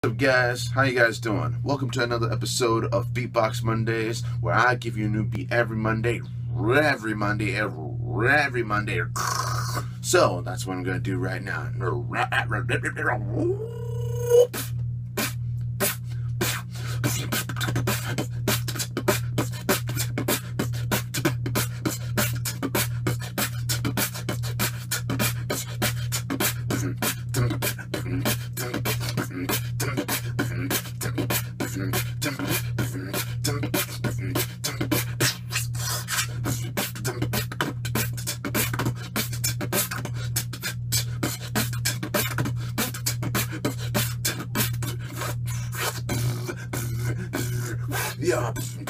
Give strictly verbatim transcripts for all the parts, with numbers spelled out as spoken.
What's up, guys? How you guys doing? Welcome to another episode of Beatbox Mondays, where I give you a new beat every Monday, every Monday, every, every Monday. So that's what I'm gonna do right now. Yeah.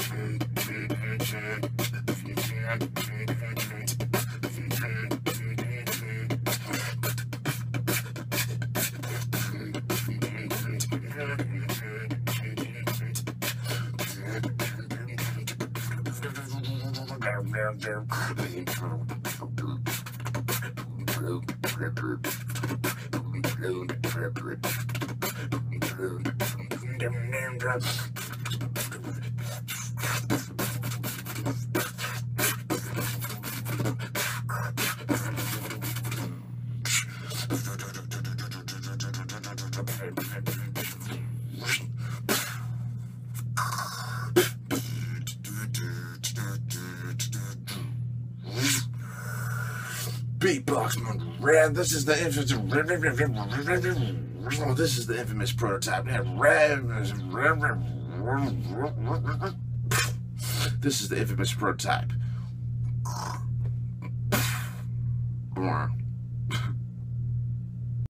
Beatbox Mondays. This is the infamous. This is the infamous prototype. This is the infamous prototype.